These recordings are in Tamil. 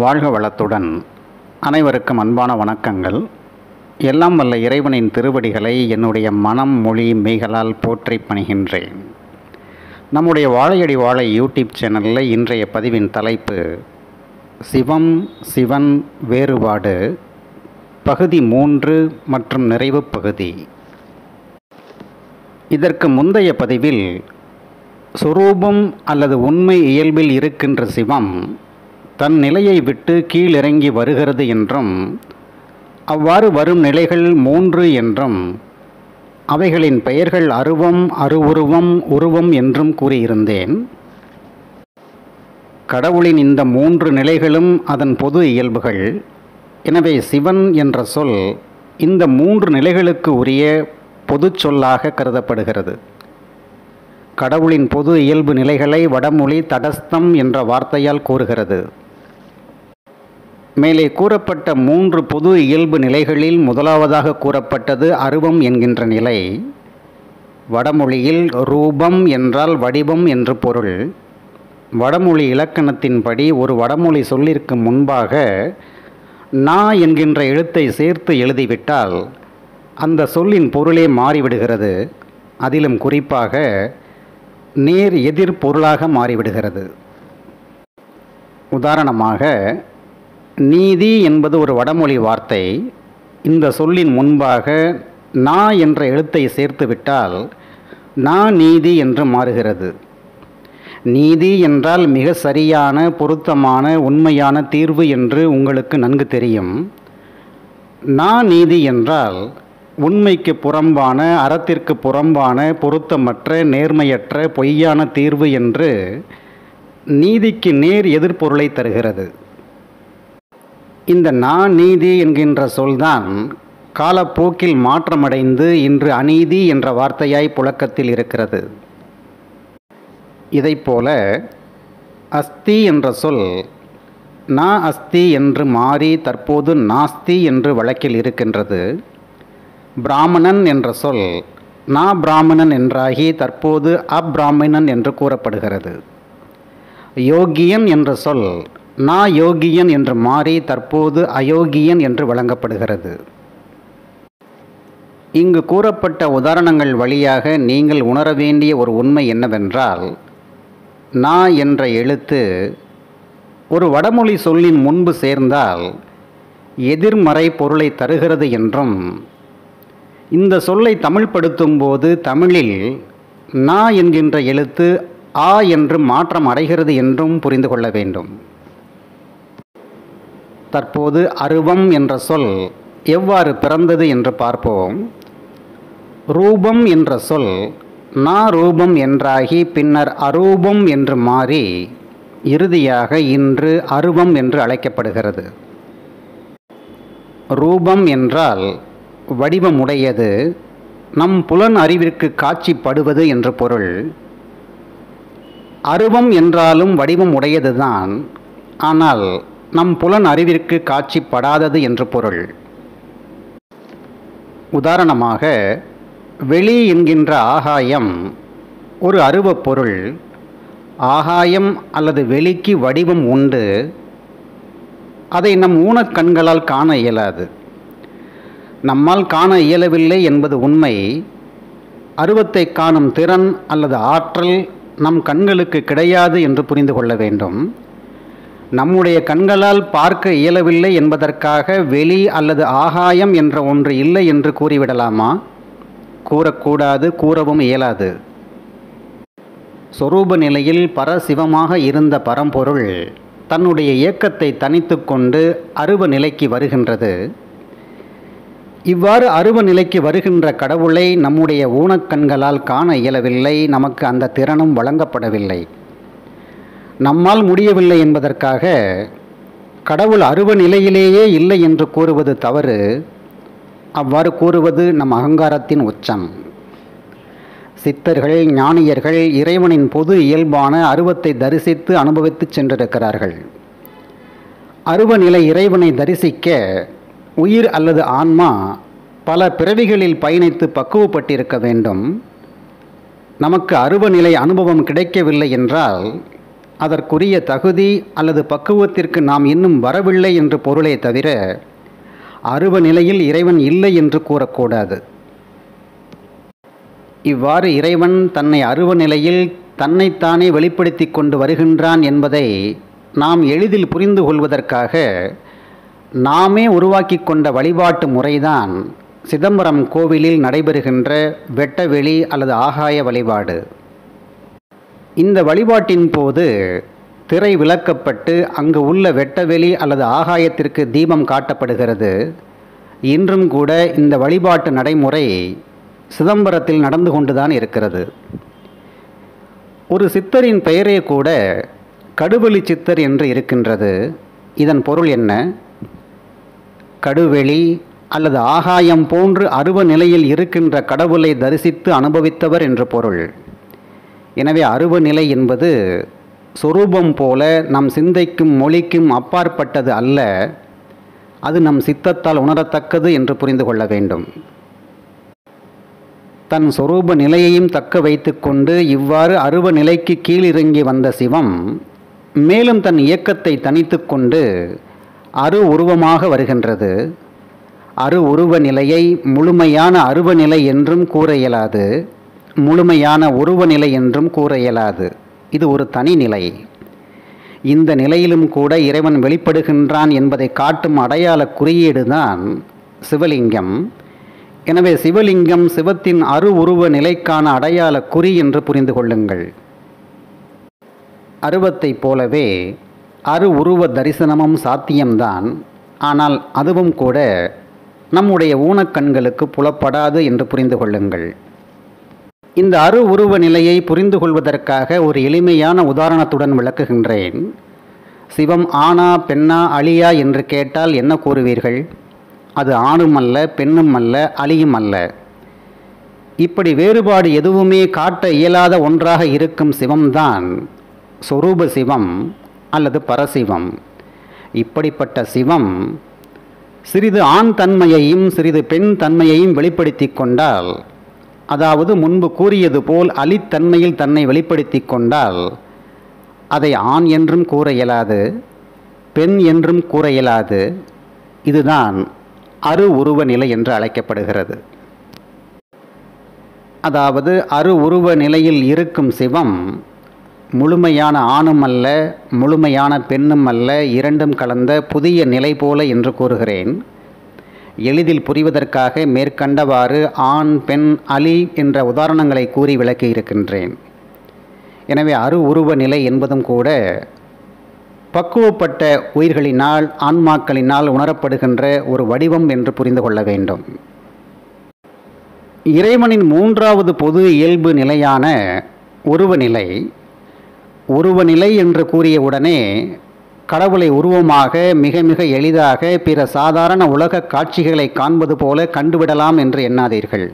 வாழ்க வளத்துடன் அனைவருக்கும் அன்பான வணக்கங்கள். எல்லாம் வல்ல இறைவனின் திருவடிகளை என்னுடைய மனம் மொழி மெய்களால் போற்றி பணிகின்றேன். நம்முடைய வாழையடி வாழை யூடியூப் சேனலில் இன்றைய பதிவின் தலைப்பு சிவம் சிவன் வேறுபாடு பகுதி 3 மற்றும் நிறைவு பகுதி. இதற்கு முந்தைய பதிவில் சொரூபம் அல்லது உண்மை இயல்பில் இருக்கின்ற சிவம் தன் நிலையை விட்டு கீழிறங்கி வருகிறது என்றும், அவ்வாறு வரும் நிலைகள் 3 என்றும், அவைகளின் பெயர்கள் அருவம், அருவுருவம், உருவம் என்றும் கூறியிருந்தேன். கடவுளின் இந்த 3 நிலைகளும் அதன் பொது இயல்புகள். எனவே சிவன் என்ற சொல் இந்த 3 நிலைகளுக்கு உரிய பொது சொல்லாக கருதப்படுகிறது. கடவுளின் பொது இயல்பு நிலைகளை வடமொழி தடஸ்தம் என்ற வார்த்தையால் கூறுகிறது. மேலே கூறப்பட்ட 3 பொது இயல்பு நிலைகளில் முதலாவதாக கூறப்பட்டது அருவம் என்கின்ற நிலை. வடமொழியில் ரூபம் என்றால் வடிவம் என்று பொருள். வடமொழி இலக்கணத்தின்படி ஒரு வடமொழி சொல்லிற்கு முன்பாக நா என்கின்ற எழுத்தை சேர்த்து எழுதிவிட்டால் அந்த சொல்லின் பொருளே மாறிவிடுகிறது. அதிலும் குறிப்பாக நேர் எதிர் பொருளாக மாறிவிடுகிறது. உதாரணமாக, நீதி என்பது ஒரு வடமொழி வார்த்தை. இந்த சொல்லின் முன்பாக நா என்ற எழுத்தை சேர்த்துவிட்டால் நா நீதி என்று மாறுகிறது. நீதி என்றால் மிக சரியான, பொருத்தமான, உண்மையான தீர்வு என்று உங்களுக்கு நன்கு தெரியும். நா நீதி என்றால் உண்மைக்கு புறம்பான, அறத்திற்கு புறம்பான, பொருத்தமற்ற, நேர்மையற்ற, பொய்யான தீர்வு என்று நீதிக்கு நேர் எதிர்பொருளை தருகிறது. இந்த நா நீதி என்கின்ற சொல்தான் காலப்போக்கில் மாற்றமடைந்து இன்று அநீதி என்ற வார்த்தையாய் புழக்கத்தில் இருக்கிறது. இதைப்போல அஸ்தி என்ற சொல் நா அஸ்தி என்று மாறி தற்போது நாஸ்தி என்று வழக்கில் இருக்கின்றது. பிராமணன் என்ற சொல் நா பிராமணன் என்றாகி தற்போது அப்பிராமணன் என்று கூறப்படுகிறது. யோகியன் என்ற சொல் நா யோகியன் என்று மாறி தற்போது அயோக்கியன் என்று வழங்கப்படுகிறது. இங்கு கூறப்பட்ட உதாரணங்கள் வழியாக நீங்கள் உணர வேண்டிய ஒரு உண்மை என்னவென்றால், நா என்ற எழுத்து ஒரு வடமொழி சொல்லின் முன்பு சேர்ந்தால் எதிர்மறை பொருளை தருகிறது என்றும், இந்த சொல்லை தமிழ்படுத்தும் போது தமிழில் நா என்கின்ற எழுத்து ஆ என்று மாற்றம் அடைகிறது என்றும் புரிந்து கொள்ள வேண்டும். தற்போது அருவம் என்ற சொல் எவ்வாறு பிறந்தது என்று பார்ப்போம். ரூபம் என்ற சொல் நா ரூபம் என்றாகி பின்னர் அரூபம் என்று மாறி இறுதியாக இன்று அருவம் என்று அழைக்கப்படுகிறது. ரூபம் என்றால் வடிவமுடையது, நம் புலன் அறிவிற்கு காட்சிப்படுவது என்று பொருள். அருவம் என்றாலும் வடிவம் உடையதுதான், ஆனால் நம் புலன் அறிவிற்கு காட்சிப்படாதது என்று பொருள். உதாரணமாக, வெளி என்கின்ற ஆகாயம் ஒரு அருவப் பொருள். ஆகாயம் அல்லது வெளிக்கு வடிவம் உண்டு, அதை நம் ஊனக்கண்களால் காண இயலாது. நம்மால் காண இயலவில்லை என்பது உண்மை. அருவத்தை காணும் திறன் அல்லது ஆற்றல் நம் கண்களுக்கு கிடையாது என்று புரிந்து கொள்ள வேண்டும். நம்முடைய கண்களால் பார்க்க இயலவில்லை என்பதற்காக வெளி அல்லது ஆகாயம் என்ற ஒன்று இல்லை என்று கூறிவிடலாமா? கூறக்கூடாது, கூறவும் இயலாது. சொரூப நிலையில் பரசிவமாக இருந்த பரம்பொருள் தன்னுடைய இயக்கத்தை தனித்து கொண்டு அருவ நிலைக்கு வருகின்றது. இவ்வாறு அருவ நிலைக்கு வருகின்ற கடவுளை நம்முடைய ஊனக்கண்களால் காண இயலவில்லை. நமக்கு அந்த திறனும் வழங்கப்படவில்லை. நம்மால் முடியவில்லை என்பதற்காக கடவுள் அருவ நிலையிலேயே இல்லை என்று கூறுவது தவறு. அவ்வாறு கூறுவது நம் அகங்காரத்தின் உச்சம். சித்தர்கள், ஞானியர்கள் இறைவனின் பொது இயல்பான அருவத்தை தரிசித்து அனுபவித்து சென்றிருக்கிறார்கள். அருவ நிலை இறைவனை தரிசிக்க உயிர் அல்லது ஆன்மா பல பிறவிகளில் பயணித்து பக்குவப்பட்டிருக்க வேண்டும். நமக்கு அருவ நிலை அனுபவம் கிடைக்கவில்லை என்றால் அதற்குரிய தகுதி அல்லது பக்குவத்திற்கு நாம் இன்னும் வரவில்லை என்று பொருளே தவிர அருவ நிலையில் இறைவன் இல்லை என்று கூறக்கூடாது. இவ்வாறு இறைவன் தன்னை அருவ நிலையில் தன்னைத்தானே வெளிப்படுத்தி கொண்டு வருகின்றான் என்பதை நாம் எளிதில் புரிந்து கொள்வதற்காக நாமே உருவாக்கி கொண்ட வழிபாட்டு முறைதான் சிதம்பரம் கோவிலில் நடைபெறுகின்ற வெட்டவெளி அல்லது ஆகாய வழிபாடு. இந்த வழிபாட்டின் போது திரை விலக்கப்பட்டு அங்கு உள்ள வெட்டவெளி அல்லது ஆகாயத்திற்கு தீபம் காட்டப்படுகிறது. இன்றும் கூட இந்த வழிபாட்டு நடைமுறை சிதம்பரத்தில் நடந்து கொண்டுதான் இருக்கிறது. ஒரு சித்தரின் பெயரே கூட கடுவெளி சித்தர் என்று இருக்கின்றது. இதன் பொருள் என்ன? கடுவெளி அல்லது ஆகாயம் போன்று அருவ நிலையில் இருக்கின்ற கடவுளை தரிசித்து அனுபவித்தவர் என்று பொருள். எனவே அருவ நிலை என்பது சொரூபம் போல நம் சிந்தைக்கும் மொழிக்கும் அப்பாற்பட்டது அல்ல, அது நம் சித்தத்தால் உணரத்தக்கது என்று புரிந்து கொள்ள வேண்டும். தன் சொரூப நிலையையும் தக்க வைத்து கொண்டு இவ்வாறு அருவ நிலைக்கு கீழிறங்கி வந்த சிவம் மேலும் தன் இயக்கத்தை தனித்து கொண்டு அரு உருவமாக வருகின்றது. அரு உருவ நிலையை முழுமையான அருவ நிலை என்றும் கூற இயலாது, முழுமையான உருவ நிலை என்றும் கூற இயலாது. இது ஒரு தனி நிலை. இந்த நிலையிலும் கூட இறைவன் வெளிப்படுகின்றான் என்பதை காட்டும் அடையாள குறியீடுதான் சிவலிங்கம். எனவே சிவலிங்கம் சிவத்தின் அரு உருவ நிலைக்கான அடையாள குறி என்று புரிந்து கொள்ளுங்கள். அருவத்தைப் போலவே அரு உருவ தரிசனமும் சாத்தியம்தான். ஆனால் அதுவும் கூட நம்முடைய ஊனக்கண்களுக்கு புலப்படாது என்று புரிந்து கொள்ளுங்கள். இந்த அரு உருவ நிலையை புரிந்து கொள்வதற்காக ஒரு எளிமையான உதாரணத்துடன் விளக்குகின்றேன். சிவம் ஆணா பெண்ணா அழியா என்று கேட்டால் என்ன கூறுவீர்கள்? அது ஆணும் அல்ல, பெண்ணும் அல்ல, அழியும் அல்ல. இப்படி வேறுபாடு எதுவுமே காட்ட இயலாத ஒன்றாக இருக்கும் சிவம்தான் சொரூப சிவம் அல்லது பரசிவம். இப்படிப்பட்ட சிவம் சிறிது ஆண் தன்மையையும் சிறிது பெண் தன்மையையும் வெளிப்படுத்தி கொண்டால், அதாவது முன்பு கூறியது போல் அலித்தன்மையில் தன்னை வெளிப்படுத்தி கொண்டால், அதை ஆண் என்றும் கூற இயலாது, பெண் என்றும் கூற இயலாது. இதுதான் அரு உருவ நிலை என்று அழைக்கப்படுகிறது. அதாவது அரு உருவ நிலையில் இருக்கும் சிவம் முழுமையான ஆணும் அல்ல, முழுமையான பெண்ணும் அல்ல, இரண்டும் கலந்த புதிய நிலை போல என்று கூறுகிறேன். எளிதில் புரிவதற்காக மேற்கண்டவாறு ஆண் பெண் அலி என்ற உதாரணங்களை கூறி விளக்கி இருக்கின்றேன். எனவே அரு உருவ நிலை என்பதும் கூட பக்குவப்பட்ட உயிர்களினால் ஆன்மாக்களினால் உணரப்படுகின்ற ஒரு வடிவம் என்று புரிந்து கொள்ள வேண்டும். இறைவனின் மூன்றாவது பொது இயல்பு நிலையான உருவநிலை. உருவநிலை என்று கூறியவுடனே கடவுளை உருவமாக மிக மிக எளிதாக பிற சாதாரண உலக காட்சிகளை காண்பது போல கண்டுவிடலாம் என்று எண்ணாதீர்கள்.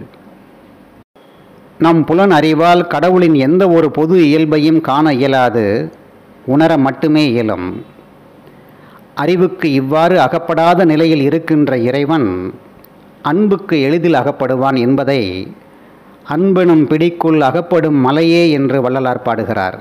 நம் புலன் அறிவால் கடவுளின் எந்த ஒரு பொது இயல்பையும் காண இயலாது, உணர மட்டுமே இயலும். அறிவுக்கு இவ்வாறு அகப்படாத நிலையில் இருக்கின்ற இறைவன் அன்புக்கு எளிதில் அகப்படுவான் என்பதை அன்பெனும் பிடிக்குள் அகப்படும் மலையே என்று வள்ளலார் பாடுகிறார்.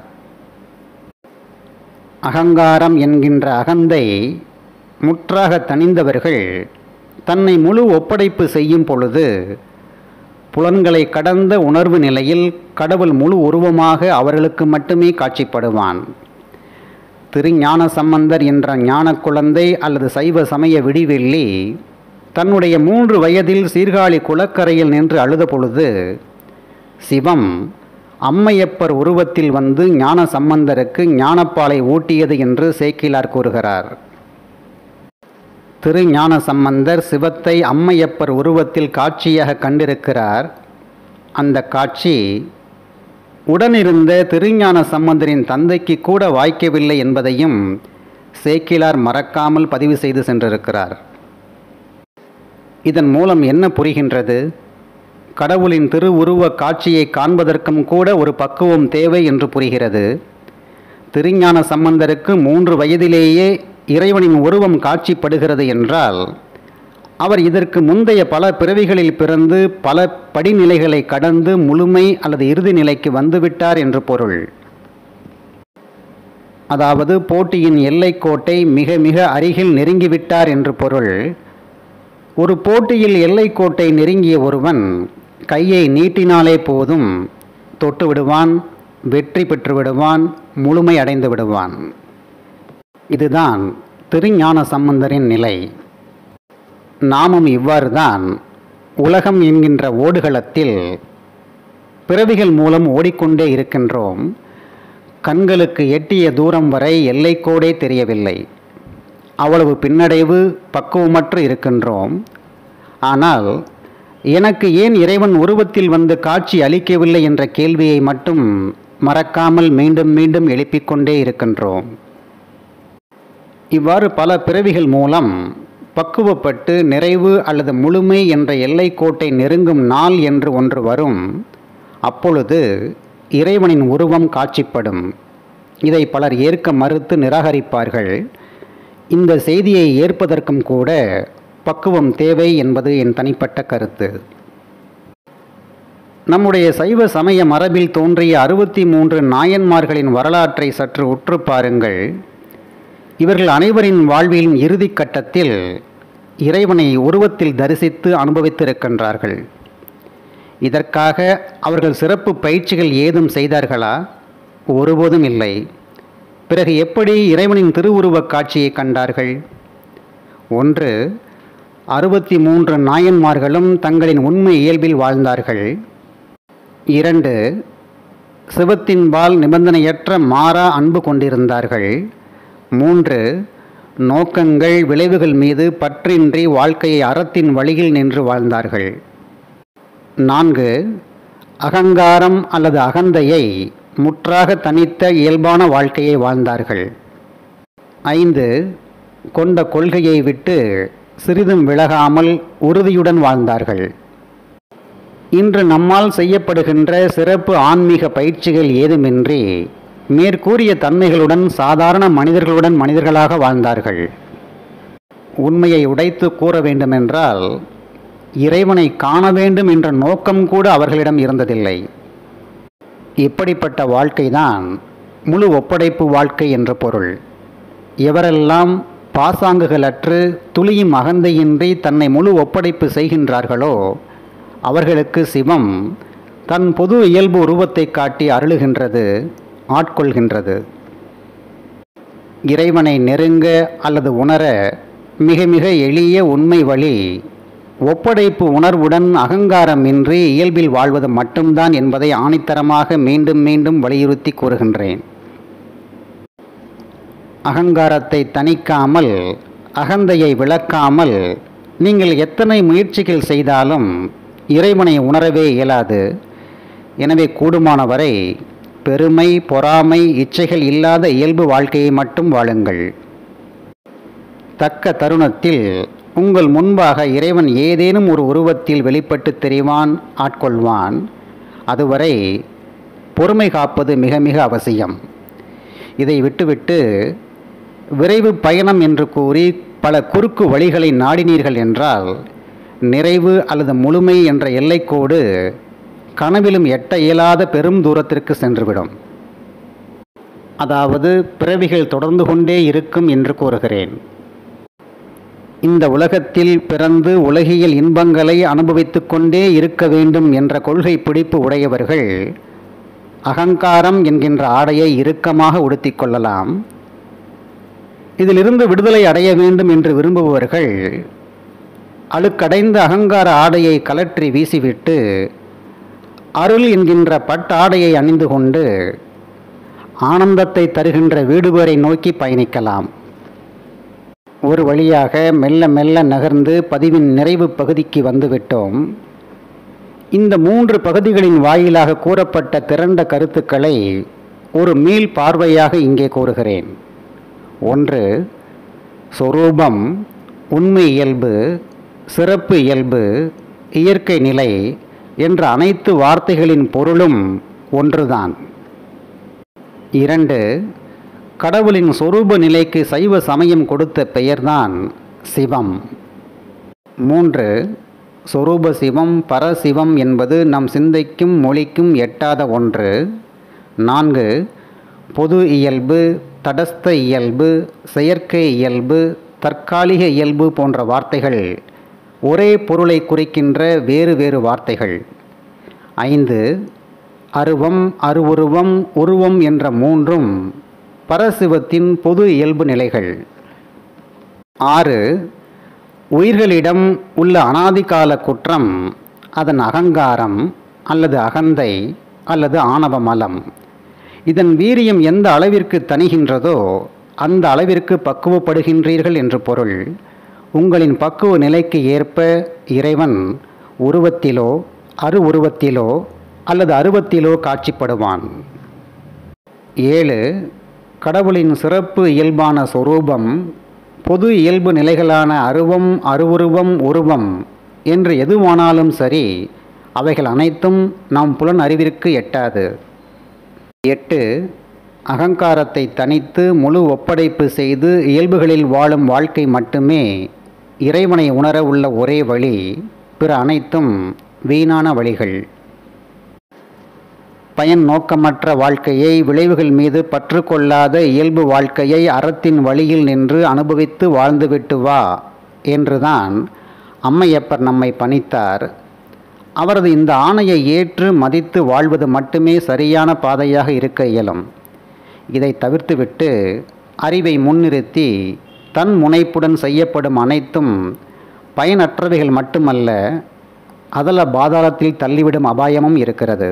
அகங்காரம் என்கின்ற அகந்தை முற்றாக தணிந்தவர்கள் தன்னை முழு ஒப்படைப்பு செய்யும் பொழுது புலன்களை கடந்த உணர்வு நிலையில் கடவுள் முழு உருவமாக அவர்களுக்கு மட்டுமே காட்சிப்படுவான். திருஞான சம்பந்தர் என்ற ஞான குழந்தை அல்லது சைவ சமய விடிவெள்ளி தன்னுடைய 3 வயதில் சீர்காழி குளக்கரையில் நின்று அழுத பொழுது சிவம் அம்மையப்பர் உருவத்தில் வந்து ஞான சம்பந்தருக்கு ஞானப்பாலை ஊட்டியது என்று சேக்கிழார் கூறுகிறார். திருஞான சம்பந்தர் சிவத்தை அம்மையப்பர் உருவத்தில் காட்சியாக கண்டிருக்கிறார். அந்த காட்சி உடனிருந்த திருஞான சம்பந்தரின் தந்தைக்கு கூட வாய்க்கவில்லை என்பதையும் சேக்கிழார் மறக்காமல் பதிவு செய்து சென்றிருக்கிறார். இதன் மூலம் என்ன புரிகின்றது? கடவுளின் திருவுருவ காட்சியை காண்பதற்கும் கூட ஒரு பக்குவம் தேவை என்று புரிகிறது. திருஞான சம்பந்தருக்கு 3 வயதிலேயே இறைவனின் உருவம் காட்சிப்படுகிறது என்றால் அவர் இதற்கு முந்தைய பல பிறவிகளில் பிறந்து பல படிநிலைகளை கடந்து முழுமை அல்லது இறுதி நிலைக்கு வந்துவிட்டார் என்று பொருள். அதாவது போட்டியின் எல்லைக்கோட்டை மிக மிக அருகில் நெருங்கிவிட்டார் என்று பொருள். ஒரு போட்டியில் எல்லைக்கோட்டை நெருங்கிய ஒருவன் கையை நீட்டினாலே போதும், தொட்டு விடுவான், வெற்றி பெற்று விடுவான், முழுமை அடைந்து விடுவான். இதுதான் திருஞான சம்பந்தரின் நிலை. நாமும் இவ்வாறு தான் உலகம் என்கின்ற ஓடுகளத்தில் பிறவிகள் மூலம் ஓடிக்கொண்டே இருக்கின்றோம். கண்களுக்கு எட்டிய தூரம் வரை எல்லைக்கோடே தெரியவில்லை. அவ்வளவு பின்னடைவு, பக்குவமற்று இருக்கின்றோம். ஆனால் எனக்கு ஏன் இறைவன் உருவத்தில் வந்து காட்சி அளிக்கவில்லை என்ற கேள்வியை மட்டும் மறக்காமல் மீண்டும் மீண்டும் எழுப்பிக்கொண்டே இருக்கின்றோம். இவ்வாறு பல பிறவிகள் மூலம் பக்குவப்பட்டு நிறைவு அல்லது முழுமை என்ற எல்லைக்கோட்டை நெருங்கும் நாள் என்று ஒன்று வரும். அப்பொழுது இறைவனின் உருவம் காட்சிப்படும். இதை பலர் ஏற்க மறுத்து நிராகரிப்பார்கள். இந்த செய்தியை ஏற்பதற்கும் கூட பக்குவம் தேவை என்பது என் தனிப்பட்ட கருத்து. நம்முடைய சைவ சமய மரபில் தோன்றிய 63 நாயன்மார்களின் வரலாற்றை சற்று உற்று பாருங்கள். இவர்கள் அனைவரின் வாழ்வின் இறுதி கட்டத்தில் இறைவனை உருவத்தில் தரிசித்து அனுபவித்திருக்கின்றார்கள். இதற்காக அவர்கள் சிறப்பு பயிற்சிகள் ஏதும் செய்தார்களா? ஒருபோதும் இல்லை. பிறகு எப்படி இறைவனின் திருவுருவக் காட்சியை கண்டார்கள்? ஒன்று, 63 நாயன்மார்களும் தங்களின் உண்மை இயல்பில் வாழ்ந்தார்கள். 2, சிவத்தின்பால் நிபந்தனையற்ற மாறா அன்பு கொண்டிருந்தார்கள். 3, நோக்கங்கள் விளைவுகள் மீது பற்றின்றி வாழ்க்கையை அறத்தின் வழியில் நின்று வாழ்ந்தார்கள். 4, அகங்காரம் அல்லது அகந்தையை முற்றாக தனித்த இயல்பான வாழ்க்கையை வாழ்ந்தார்கள். 5, கொண்ட கொள்கையை விட்டு சிறிதும் விலகாமல் உறுதியுடன் வாழ்ந்தார்கள். இன்று நம்மால் செய்யப்படுகின்ற சிறப்பு ஆன்மீக பயிற்சிகள் ஏதுமின்றி மேற்கூறிய தன்மைகளுடன் சாதாரண மனிதர்களாக வாழ்ந்தார்கள். உண்மையை உடைத்து கூற வேண்டுமென்றால் இறைவனை காண வேண்டும் என்ற நோக்கம் கூட அவர்களிடம் இருந்ததில்லை. இப்படிப்பட்ட வாழ்க்கைதான் முழு ஒப்படைப்பு வாழ்க்கை என்று பொருள். எவரெல்லாம் பாசாங்குகளற்று துளியும் அகந்தையின்றி தன்னை முழு ஒப்படைப்பு செய்கின்றார்களோ அவர்களுக்கு சிவம் தன் பொது இயல்பு உருவத்தை காட்டி அருளுகின்றது, ஆட்கொள்கின்றது. இறைவனை நெருங்க அல்லது உணர மிக மிக எளிய உண்மை வழி ஒப்படைப்பு உணர்வுடன் அகங்காரமின்றி இயல்பில் வாழ்வது மட்டும்தான் என்பதை ஆணித்தரமாக மீண்டும் மீண்டும் வலியுறுத்தி கூறுகின்றேன். அகங்காரத்தை தணிக்காமல், அகந்தையை விளக்காமல் நீங்கள் எத்தனை முயற்சிகள் செய்தாலும் இறைவனை உணரவே இயலாது. எனவே கூடுமானவரை பெருமை, பொறாமை, இச்சைகள் இல்லாத இயல்பு வாழ்க்கையை மட்டும் வாழுங்கள். தக்க தருணத்தில் உங்கள் முன்பாக இறைவன் ஏதேனும் ஒரு உருவத்தில் வெளிப்பட்டு தெரிவான், ஆட்கொள்வான். அதுவரை பொறுமை காப்பது மிக மிக அவசியம். இதை விட்டுவிட்டு விரைவு பயணம் என்று கூறி பல குறுக்கு வழிகளை நாடினீர்கள் என்றால் நிறைவு அல்லது முழுமை என்ற எல்லைக்கோடு கனவிலும் எட்ட இயலாத பெரும் தூரத்திற்கு சென்றுவிடும். அதாவது பிறவிகள் தொடர்ந்து கொண்டே இருக்கும் என்று கூறுகிறேன். இந்த உலகத்தில் பிறந்து உலகியல் இன்பங்களை அனுபவித்து கொண்டே இருக்க வேண்டும் என்ற கொள்கை பிடிப்பு உடையவர்கள் அகங்காரம் என்கின்ற ஆடையை இறுக்கமாக உடுத்திக் கொள்ளலாம். இதிலிருந்து விடுதலை அடைய வேண்டும் என்று விரும்புபவர்கள் அழுக்கடைந்த அகங்கார ஆடையை கலற்றி வீசிவிட்டு அருள் என்கின்ற பட்டாடையை அணிந்து கொண்டு ஆனந்தத்தை தருகின்ற வீடு பேரை நோக்கி பயணிக்கலாம். ஒரு வழியாக மெல்ல மெல்ல நகர்ந்து பதிவின் நிறைவு பகுதிக்கு வந்துவிட்டோம். இந்த 3 பகுதிகளின் வாயிலாக கூறப்பட்ட திரண்ட கருத்துக்களை ஒரு மீள் பார்வையாக இங்கே கூறுகிறேன். 1, சொரூபம், உண்மை இயல்பு, சிறப்பு இயல்பு, இயற்கை நிலை என்ற அனைத்து வார்த்தைகளின் பொருளும் ஒன்றுதான். 2, கடவுளின் சொரூப நிலைக்கு சைவ சமயம் கொடுத்த பெயர்தான் சிவம். 3, சொரூப சிவம், பரசிவம் என்பது நம் சிந்தைக்கும் மொழிக்கும் எட்டாத ஒன்று. 4, பொது இயல்பு, தடஸ்த இயல்பு, செயற்கை இயல்பு, தற்காலிக இயல்பு போன்ற வார்த்தைகள் ஒரே பொருளை குறிக்கின்ற வேறு வேறு வார்த்தைகள். 5. அருவம், அருவுருவம், உருவம் என்ற மூன்றும் பரசிவத்தின் பொது இயல்பு நிலைகள். 6. உயிர்களிடம் உள்ள அனாதிகால குற்றம் அதன் அகங்காரம் அல்லது அகந்தை அல்லது ஆணவ மலம். இதன் வீரியம் எந்த அளவிற்கு தணிகின்றதோ அந்த அளவிற்கு பக்குவப்படுகின்றீர்கள் என்று பொருள். உங்களின் பக்குவ நிலைக்கு ஏற்ப இறைவன் உருவத்திலோ அருவுருவத்திலோ அல்லது அருவத்திலோ காட்சிப்படுவான். 7. கடவுளின் சிறப்பு இயல்பான சொரூபம் பொது இயல்பு நிலைகளான அருவம், அருவுருவம், உருவம் என்று எதுவானாலும் சரி, அவைகள் அனைத்தும் நம் புலன் அறிவிற்கு எட்டாது. 8. அகங்காரத்தை தனித்து முழு ஒப்படைப்பு செய்து இயல்புகளில் வாழும் வாழ்க்கை மட்டுமே இறைவனை உணர உள்ள ஒரே வழி. பிற அனைத்தும் வீணான வழிகள். பயன் நோக்கமற்ற வாழ்க்கையை, விளைவுகள் மீது பற்று கொள்ளாத இயல்பு வாழ்க்கையை அறத்தின் வழியில் நின்று அனுபவித்து வாழ்ந்துவிட்டு வா என்றுதான் அம்மையப்பர் நம்மை பணித்தார். அவரது இந்த ஆணையை ஏற்று மதித்து வாழ்வது மட்டுமே சரியான பாதையாக இருக்க இயலும். இதை தவிர்த்துவிட்டு அறிவை முன்னிறுத்தி தன் முனைப்புடன் செய்யப்படும் அனைத்தும் பயனற்றவைகள் மட்டுமல்ல, அதல பாதாளத்தில் தள்ளிவிடும் அபாயமும் இருக்கிறது.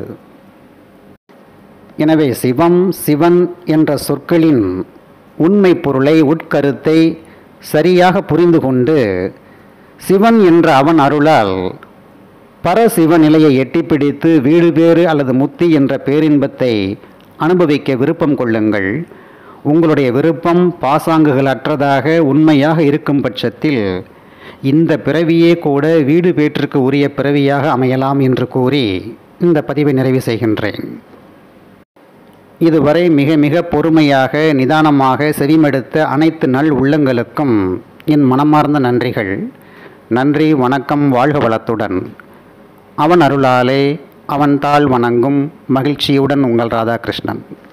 எனவே சிவம், சிவன் என்ற சொற்களின் உண்மை பொருளை, உட்கருத்தை சரியாக புரிந்து கொண்டு சிவன் என்ற அவன் அருளால் பரசிவ நிலையை எட்டிப்பிடித்து வீடு பேறு அல்லது முத்தி என்ற பேரின்பத்தை அனுபவிக்க விருப்பம் கொள்ளுங்கள். உங்களுடைய விருப்பம் பாசாங்குகள் அற்றதாக உண்மையாக இருக்கும் பட்சத்தில் இந்த பிறவியே கூட வீடு பேற்றுக்கு உரிய பிறவியாக அமையலாம் என்று கூறி இந்த பதிவை நிறைவு செய்கின்றேன். இதுவரை மிக மிக பொறுமையாக நிதானமாக செவிமடுத்த அனைத்து நல் உள்ளங்களுக்கும் என் மனமார்ந்த நன்றிகள். நன்றி, வணக்கம், வாழ்க வளத்துடன். அவன் அருளாலே அவன் தாள் வணங்கும் மகிழ்ச்சியுடன் உங்கள் ராதாகிருஷ்ணன்.